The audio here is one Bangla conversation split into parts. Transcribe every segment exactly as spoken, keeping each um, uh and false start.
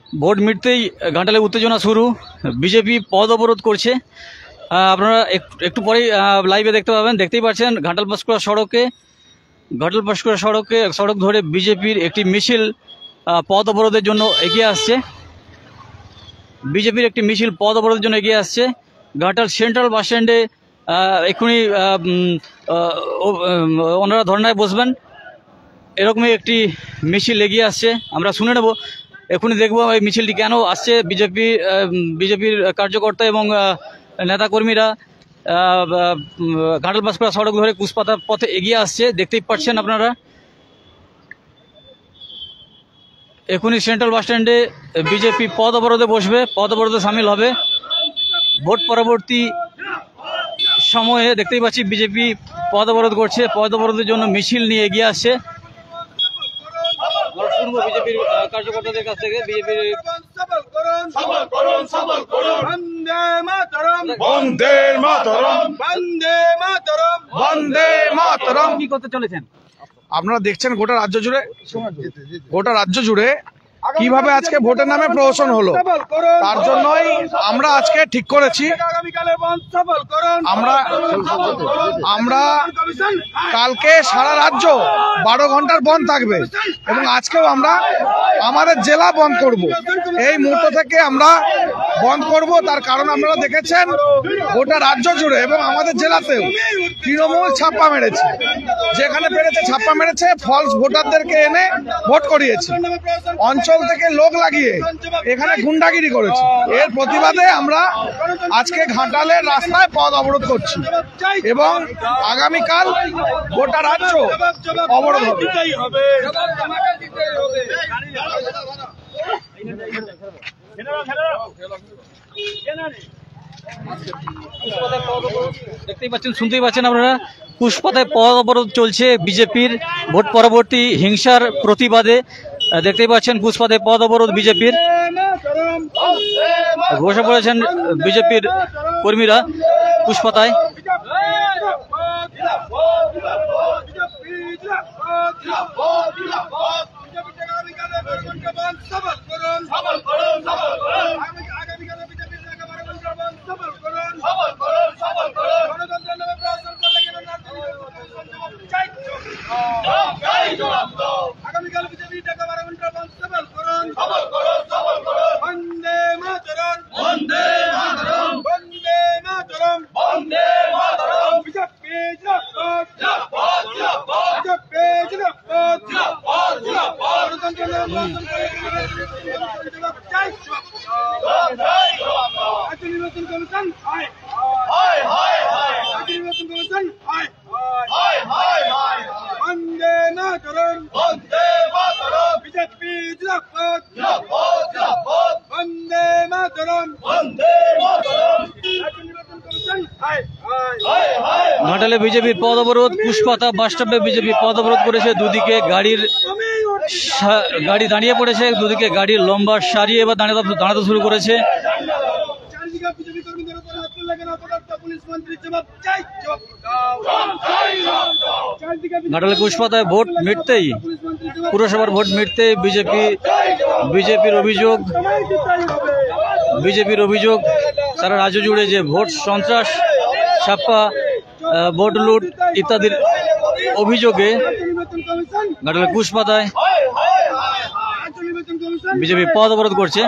ভোট মিটতেই ঘাটালে উত্তেজনা শুরু। বিজেপি পদ অবরোধ করছে। আপনারা একটু পরেই লাইভে দেখতে পাবেন। দেখতেই পাচ্ছেন ঘাটাল পাঁশকুড়া সড়কে ঘাটাল পাঁশকুড়া সড়কে সড়ক ধরে বিজেপির একটি মিছিল পদ অবরোধের জন্য এগিয়ে আসছে। বিজেপির একটি মিছিল পদ অবরোধের জন্য এগিয়ে আসছে। ঘাটাল সেন্ট্রাল বাস স্ট্যান্ডে এক্ষুনি ওনারা ধর্নায় বসবেন, এরকমই একটি মিছিল এগিয়ে আসছে। আমরা শুনে নেব, এখনই দেখবো এই মিছিলটি কেন আসছে। বিজেপি বিজেপির কার্যকর্তা এবং নেতাকর্মীরা ঘাটাল পাঁশকুড়া সড়ক ধরে কুশপাতা পথে এগিয়ে আসছে, দেখতেই পাচ্ছেন আপনারা। এখনই সেন্ট্রাল বাস স্ট্যান্ডে বিজেপি পদ অবরোধে বসবে, পদ অবরোধে সামিল হবে। ভোট পরবর্তী সময়ে দেখতেই পাচ্ছি বিজেপি পদ অবরোধ করছে, পদ অবরোধের জন্য মিছিল নিয়ে এগিয়ে আসছে। বিজেপির কার্যকর্তাদের কাছ থেকে বিজেপির কি করতে চলেছেন আপনারা দেখছেন গোটা রাজ্য জুড়ে গোটা রাজ্য জুড়ে কিভাবে আজকে ভোটের নামে প্রহসন হলো। তার জন্যই আমরা আজকে ঠিক করেছি আমরা আমরা কালকে সারা রাজ্য বারো ঘন্টার বন্ধ থাকবে এবং আজকেও আমরা আমাদের জেলা বন্ধ করব। এই মুহূর্ত থেকে আমরা বন্ধ করব। তার কারণ আপনারা দেখেছেন গোটা রাজ্য জুড়ে এবং আমাদের জেলাতেও তৃণমূল ছাপ্পা মেরেছে, যেখানে পেরেছে ছাপ্পা মেরেছে, ফলস ভোটারদেরকে এনে ভোট করিয়েছে, অঞ্চল থেকে লোক লাগিয়ে এখানে গুন্ডাগিরি করেছে। এর প্রতিবাদে আমরা আজকে ঘাটালের রাস্তায় পথ অবরোধ করছি এবং আগামীকাল গোটা রাজ্য অবরোধ হবে। দেখতেই পাচ্ছেন, শুনতেই পাচ্ছেন আপনারা, কুশপাতায় পথ অবরোধ চলছে বিজেপির ভোট পরবর্তী হিংসার প্রতিবাদে। দেখতেই পাচ্ছেন কুশপাতায় পথ অবরোধ বিজেপির, বসে পড়েছেন বিজেপির কর্মীরা কুশপাতায়। আগামীকাল বিজেপি টাকা বারো ঘন্টা বন্ধ সবল করুন, সবল করুন, সবল করুন। বন্দে মাতরম, বন্দে মাতরম, বন্দে মাতরম, বন্দে মাতরম। বিজেপি জিন্দাবাদ, জিন্দাবাদ, জিন্দাবাদ। বিজেপি জিন্দাবাদ, জিন্দাবাদ, জিন্দাবাদ। গণতন্ত্র নির্বাচন করে জয় জবাব, জয় জবাব। রাজ্য নির্বাচন কমিশন হায় হায় হায় হায়। রাজ্য নির্বাচন কমিশন হায় হায় হায় হায়। বন্দে মাতরম, বন্দে মাতরম। বিজেপি জিন্দাবাদ, জিন্দাবাদ, জিন্দাবাদ। বন্দে মাতরম, বন্দে মাতরম। রাজ্য নির্বাচন কমিশন হায় হায় হায়। ঘাটালে বিজেপির পদ অবরোধ, কুশপাতা বাস স্টপে বিজেপি পদ অবরোধ করেছে। দুদিকে গাড়ির গাড়ি দাঁড়িয়ে পড়েছে, দুদিকে গাড়ির লম্বা সারি এবার দাঁড়াতে দাঁড়াতে শুরু করেছে। ঘাটালে কুশপাতায় ভোট মিটতেই, পুরসভার ভোট মিটতেই বিজেপি বিজেপির অভিযোগ বিজেপির অভিযোগ সারা রাজ্য জুড়ে যে ভোট সন্ত্রাস, ছাপ্পা, ভোট লুট ইত্যাদির অভিযোগে ঘাটালে কুশপাতায় বিজেপি পদ অবরোধ করছে।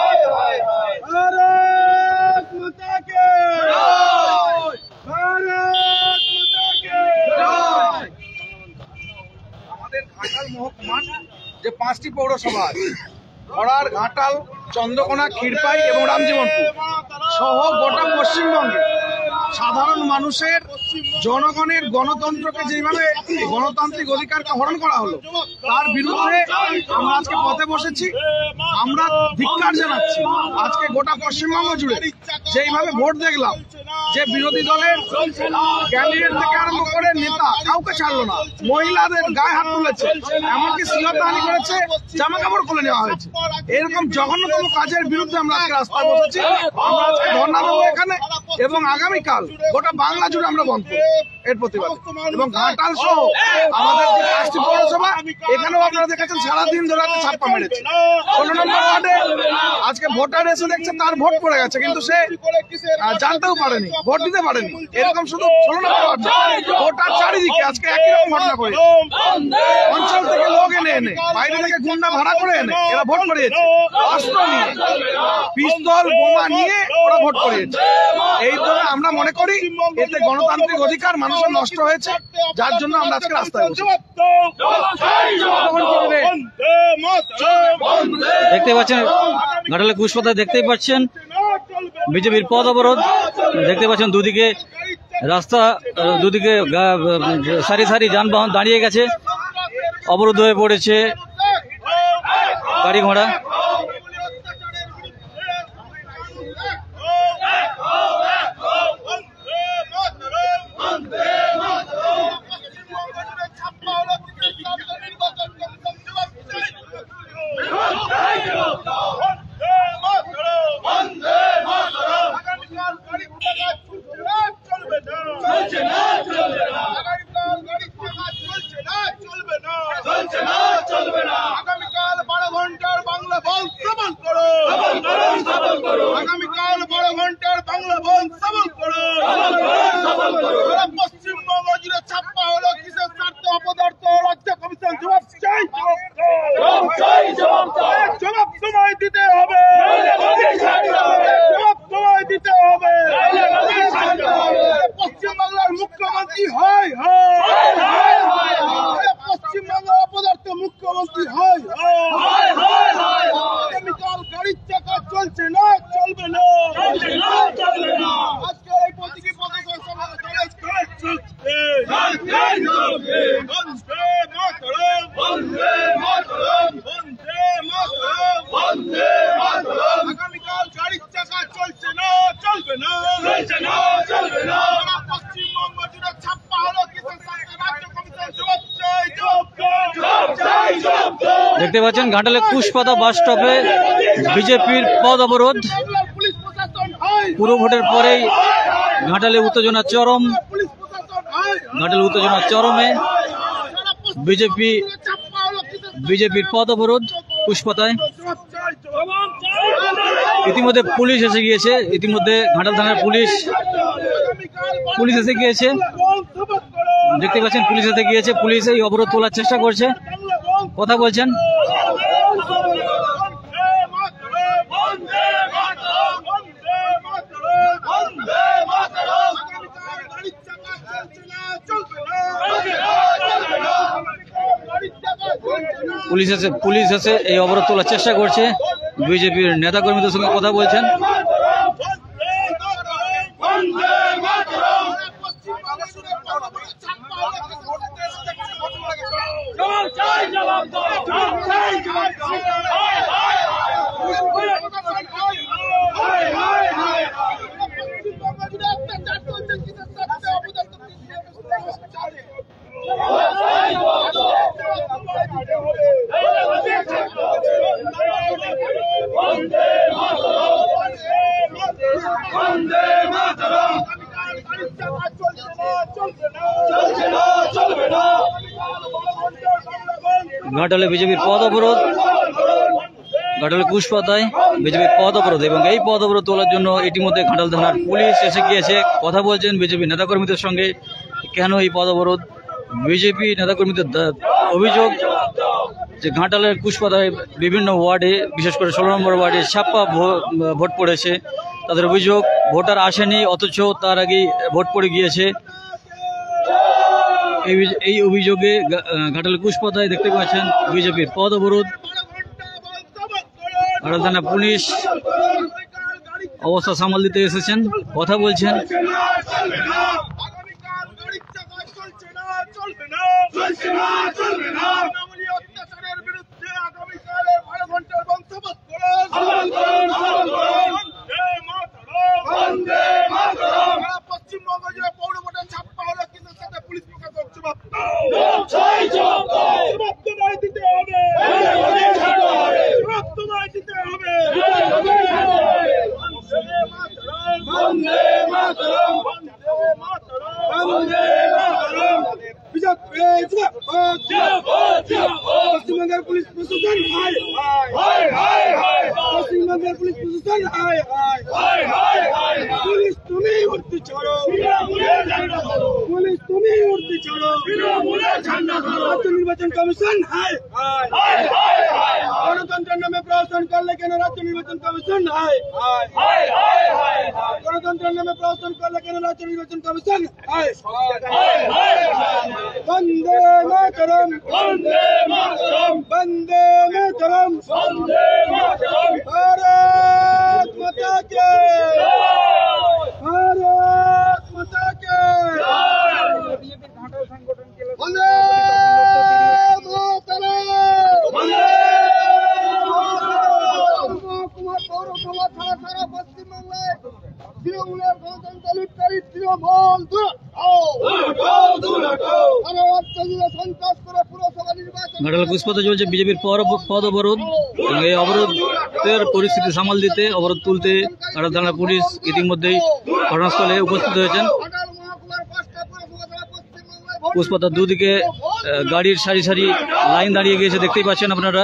আমাদের ঘাটাল মহকুমার যে পাঁচটি পৌরসভা খড়ার, ঘাটাল, চন্দ্রকোনা, ক্ষীরপাই এবং রামজীবনপুর সহ গোটা পশ্চিমবঙ্গে সাধারণ মানুষের, জনগণের গণতন্ত্রকে যেভাবে গণতান্ত্রিক অধিকারকে হরণ করা হলো, তার বিরুদ্ধে আমরা আজকে পথে বসেছি। আমরা ধিক্কার জানাচ্ছি আজকে গোটা পশ্চিমবঙ্গ জুড়ে যেইভাবে ভোট দেখলাম, যে বিরোধী দলের ক্যান্ডিডেট থেকে আরম্ভ করে নেতা কাউকে ছাড়লো না, মহিলাদের গায়ে হাত তুলেছে, এমনকি শ্লীলতাহানি করেছে, জামা কাপড় খুলে নেওয়া হয়েছে। এরকম জঘন্যতম কাজের বিরুদ্ধে আমরা আজকে রাস্তায় বসেছি। আমরা আজকে ধর্ণা দেবো এখানে এবং আগামীকাল গোটা বাংলা জুড়ে আমরা বন্ধ করব এর প্রতিবাদে। এবং ঘাটাল সহ আমাদের যে পাঁচটি পৌরসভা এখানেও আপনারা দেখেছেন সারাদিন ধরে একটা ছাপ্পা মেরেছে। ষোলো নম্বর ওয়ার্ডে আজকে ভোটার এসে দেখছে তার ভোট পড়ে গেছে, কিন্তু সে আহ, জানতেও পারেনি, ভোট দিতে পারেনি। এরকম শুধু ষোলো নম্বর ওয়ার্ড নয়, ভোটার চারিদিকে আজকে একই রকম ঘটনা করে অঞ্চল থেকে লোক এনে এনে বাইরে থেকে গুন্ডা ভাড়া করে এনে এরা ভোট করিয়েছে, অস্ত্র নিয়ে পিস্তল বোমা নিয়ে ওরা ভোট করিয়েছে। এই জন্য আমরা মনে করি এতে গণতান্ত্রিক অধিকার মানুষের নষ্ট হয়েছে, যার জন্য আমরা আজকে রাস্তায় বসেছি। দেখতে পাচ্ছেন ঘাটালে কুশপাতায়, দেখতেই পাচ্ছেন বিজেপির পথ অবরোধ। দেখতে পাচ্ছেন দুদিকে রাস্তা, দুদিকে সারি সারি যানবাহন দাঁড়িয়ে গেছে, অবরোধ হয়ে পড়েছে গাড়ি ঘোড়া। আগামীকাল বারো ঘন্টার বাংলা বন্ধ সবল করো, আগামীকাল বারো ঘন্টার বাংলা বন্ধ সবল করো। পশ্চিমবঙ্গ জুড়ে ছাপ্পা হলো কিসের স্বার্থে? অপদার্থ রাজ্য কমিশন জবাব চাই, জবাব সময় দিতে হবে, জবাব সময় দিতে হবে। পশ্চিমবাংলার মুখ্যমন্ত্রী হয় হয়, পশ্চিমবাংলার অপদার্থ মুখ্যমন্ত্রী হয় হয়। আগামীকাল গাড়ির চাকা চলছে না, চলবে না। আজকে এই প্রতীকী পদযাত্রা চলছে। বন্দে মাতরম, বন্দে মাতরম, বন্দে মাতরম, বন্দে মাতরম। আগামীকাল গাড়ির চাকা চলছে না, চলবে না, চলছে না, চলবে না। পশ্চিমবঙ্গ জুড়ে ছাপ্পা হলো কিসের স্বার্থে? রাজ্য কমিশন জবাব চাই, জবাব চাই, জবাব চাই। দেখতে পাচ্ছেন ঘাটালে কুশপাতা বাস স্টপে বিজেপির পদ অবরোধ। পুলিশ প্রশাসন হয়, পুরো ভোটের পরেই ঘাটালে উত্তেজনা চরম, পুলিশ প্রশাসন হয়। ঘাটালে উত্তেজনা চরমে। বিজেপি বিজেপির পদ অবরোধ কুশপাতায়। ইতিমধ্যে পুলিশ এসে গিয়েছে, ইতিমধ্যে ঘাটাল থানার পুলিশ পুলিশ এসে গিয়েছে। দেখতে পাচ্ছেন পুলিশ এসে গিয়েছে, পুলিশ এই অবরোধ তোলার চেষ্টা করছে, কথা বলছেন। পুলিশ এসে পুলিশ এসে এই অবরোধ তোলার চেষ্টা করছে, বিজেপির নেতা কর্মীদের সঙ্গে কথা বলছেন। ঘাটালে বিজেপির পদ অবরোধ, ঘাটালে কুশপাতায় বিজেপির পদ অবরোধ, এবং এই পদ অবরোধ তোলার জন্য ইতিমধ্যে ঘাটাল থানার পুলিশ এসে গিয়েছে, কথা বলছেন বিজেপি নেতাকর্মীদের সঙ্গে। কেন এই পদ অবরোধ? বিজেপি নেতাকর্মীদের অভিযোগ যে ঘাটালের কুশপাতায় বিভিন্ন ওয়ার্ডে, বিশেষ করে ষোলো নম্বর ওয়ার্ডে ছাপ্পা ভোট পড়েছে। তাদের অভিযোগ ভোটার আসেনি, অথচ তার আগেই ভোট পড়ে গিয়েছে। এই অভিযোগে ঘাটাল কুশপাতায় দেখতে পাচ্ছেন বিজেপির পদ অবরোধ। ঘাটাল থানা পুলিশ অবস্থা সামাল দিতে এসেছেন, কথা বলছেন। পশ্চিমবঙ্গ জুড়ে পৌর ভোটের ছাপ্পা হলো কিন্তু সাথে পুলিশ প্রশাসন জবাব তোমায় দিতে হবে, তোমায় দিতে হবে। বন্দে মাতরম, বন্দে মাতরম, বন্দে মাতরম। বিজেপি পশ্চিমবঙ্গের পুলিশ প্রশাসন হায় হায় পশ্চিমবঙ্গের পুলিশ প্রশাসন হায় হায় পুলিশ তুমি উঠতে ছাড়ো পুলিশ তুমি উঠতে ছাড়ো রাজ্য নির্বাচন কমিশন হায় হায় গণতন্ত্রের নামে প্রহসন করলে কেন রাজ্য নির্বাচন কমিশন হায় হায় গণতন্ত্রের নামে প্রহসন করলে কেন রাজ্য নির্বাচন কমিশন হায় বন্দে মাতরম বন্দে মাতরম বন্দে মাতরম বন্দে মাতরম ভারত মাতা কে ভারত মাতা কে বন্দে মাতরম বন্দে কুমার পৌরসভা ছাড়া সারা পশ্চিমবাংলায় তৃণমূলের গণতন্ত্র লুটকারী তৃণমূল ঘাটাল কুচপথে চলছে বিজেপির পদ অবরোধ এবং এই অবরোধের পরিস্থিতি সামাল দিতে অবরোধ তুলতে ঘাটাল থানা পুলিশ ইতিমধ্যেই ঘটনাস্থলে উপস্থিত হয়েছেন। কুচপথার দুদিকে গাড়ির সারি সারি লাইন দাঁড়িয়ে গিয়েছে, দেখতেই পাচ্ছেন আপনারা।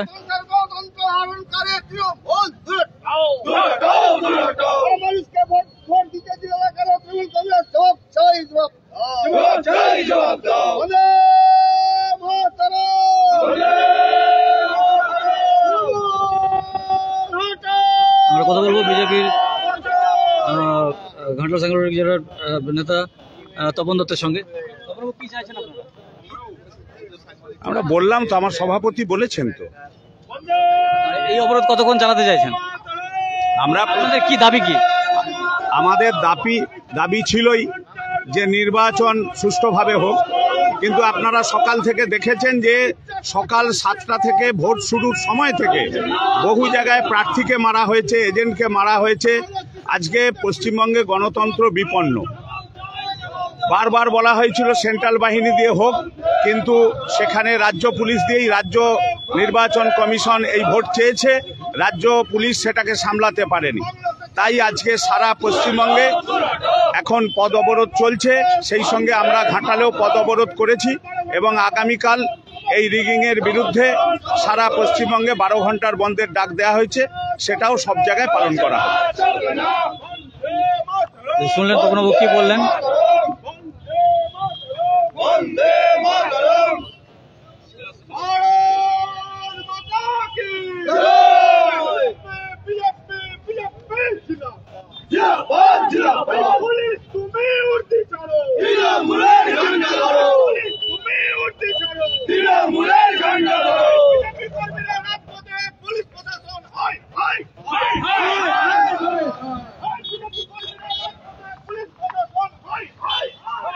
আমরা কথা বলবো বিজেপির ঘাটাল সাংগঠনিক জেলার নেতা তপন দত্তের সঙ্গে। আমরা বললাম তো, আমার সভাপতি বলেছেন তো। এই অবরোধ কতক্ষণ চালাতে চাইছেন? আমরা আপনাদের কি দাবি কি? আমাদের দাবি দাবি ছিলই যে নির্বাচন সুষ্ঠুভাবে হোক, কিন্তু আপনারা সকাল থেকে দেখেছেন যে সকাল সাতটা থেকে ভোট শুরুর সময় থেকে বহু জায়গায় প্রার্থীকে মারা হয়েছে, এজেন্টকে মারা হয়েছে। আজকে পশ্চিমবঙ্গে গণতন্ত্র বিপন্ন। বারবার বলা হয়েছিল সেন্ট্রাল বাহিনী দিয়ে হোক, কিন্তু সেখানে রাজ্য পুলিশ দিয়েই রাজ্য নির্বাচন কমিশন এই ভোট চেয়েছে, রাজ্য পুলিশ সেটাকে সামলাতে পারেনি। তাই আজকে সারা পশ্চিমবঙ্গে এখন পদ অবরোধ চলছে। সেই সঙ্গে আমরা ঘাটালেও পদ অবরোধ করেছি এবং আগামীকাল এই রিগিংয়ের বিরুদ্ধে সারা পশ্চিমবঙ্গে বারো ঘন্টার বন্ধের ডাক দেওয়া হয়েছে, সেটাও সব জায়গায় পালন করা হবে। শুনলেন তপনবাবু কি বললেন? বন্দে মাতরম ভারত মাতা কি জয় বিজেপি বিজেপি জিন্দাবাদ জিন্দাবাদ পুলিশ তুমি উঠতে ছাড়ো তৃণমূলের ঝান্ডা ধরো পুলিশ তুমি উঠতে ছাড়ো তৃণমূলের ঝান্ডা ধরো বিজেপি কর্মীরা রাজপথে পুলিশ প্রশাসন হায় হায় হায় হায় বিজেপি কর্মীরা রাজপথে পুলিশ প্রশাসন হায় হায়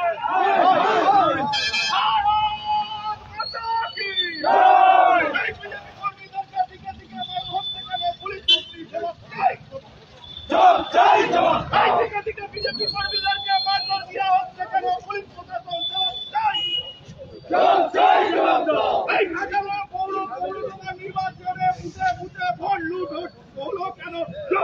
নির্বাচনে বুঝে বুঝে ভোট লুট হলো কেন?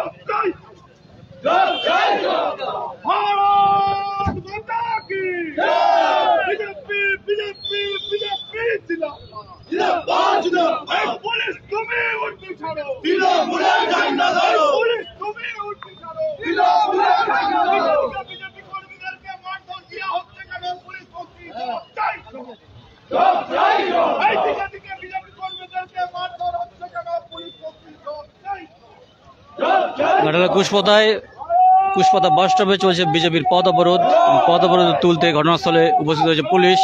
ভারত মাতা কি বিজেপি বিজেপি বিজেপি জিন্দাবাদ জিন্দাবাদ পুলিশ তুমি উঠতে ছাড়ো তৃণমূলের ঝান্ডা ধরো পুলিশ তুমি উঠতে ছাড়ো তৃণমূলের ঝান্ডা ধরো বিজেপি কর্মীদেরকে মারধর দেওয়া হচ্ছে কেন? পুলিশ মন্ত্রী চাই চাই এই দিকে দিকে বিজেপি কর্মীদেরকে মারধর হচ্ছে কেন? পুলিশ মন্ত্রী চাই ঘাটালের কুচপথায় কুচপথা বাস স্টপে চলছে বিজেপির পদ অবরোধ। পদ অবরোধ তুলতে ঘটনাস্থলে উপস্থিত হয়েছে পুলিশ।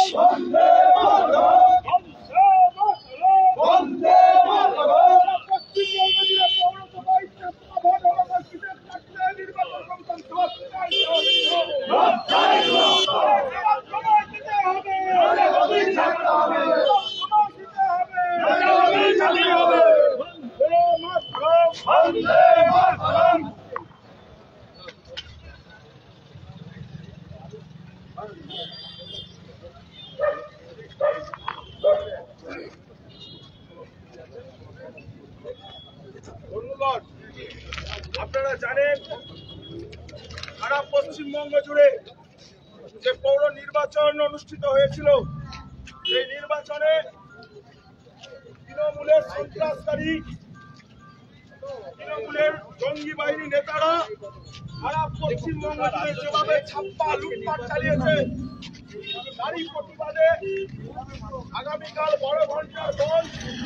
ধন্যবাদ। আপনারা জানেন সারা পশ্চিমবঙ্গ জুড়ে যে পৌর নির্বাচন অনুষ্ঠিত হয়েছিল এই নির্বাচনে তৃণমূলের সন্ত্রাসকারী, তৃণমূলের জঙ্গি বাহিনী নেতারা সারা পশ্চিমবঙ্গ জুড়ে যেভাবে ছাপ্পা লুটপাট চালিয়েছে, তারই প্রতিবাদে আগামীকাল বড় ঘন্টার দল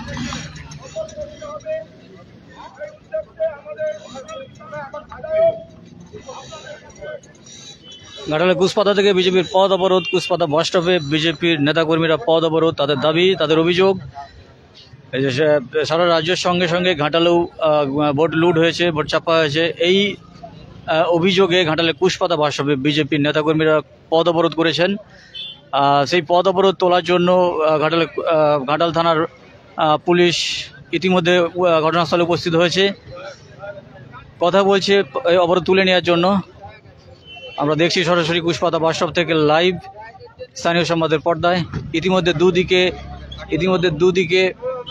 হবে। এই উদ্দেশ্যে আমাদের এখন বিধায়ক ঘাটালে কুশপাতা থেকে বিজেপির পদ অবরোধ, কুশপাতা বাস স্টপে বিজেপির নেতাকর্মীরা পদ অবরোধ, তাদের দাবি, তাদের অভিযোগ এই যে সে- সারা রাজ্যের সঙ্গে সঙ্গে ঘাটালেও আহ, ভোট লুট হয়েছে, ভোট চাপা হয়েছে। এই আহ, অভিযোগে ঘাটালে কুশপাতা বাস স্টপে বিজেপির নেতাকর্মীরা পদ অবরোধ করেছেন। আহ, সেই পদ অবরোধ তোলার জন্য আহ, ঘাটালে আহ, ঘাটাল থানার আহ, পুলিশ ইতিমধ্যে আহ, ঘটনাস্থলে উপস্থিত হয়েছে, কথা বলছে এই অবরোধ তুলে নেওয়ার জন্য। আমরা দেখছি সরাসরি কুশপাতা বাস স্টপ থেকে লাইভ স্থানীয় সংবাদের পর্দায়। ইতিমধ্যে দুদিকে ইতিমধ্যে দুদিকে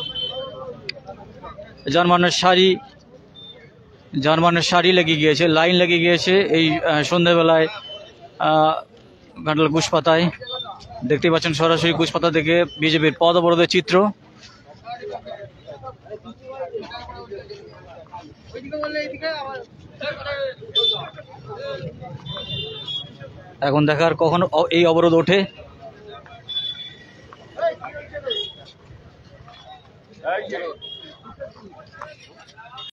যানবাহনের সারি যানবাহনের সারি লেগে গিয়েছে, লাইন লেগে গিয়েছে এই আহ, সন্ধ্যাবেলায় আহ, ঘাটাল কুশপাতায়। দেখতেই পাচ্ছেন সরাসরি কুশপাতা থেকে বিজেপির পদ অবরোধের চিত্র। এখন দেখার কখন অ- এই অবরোধ ওঠে।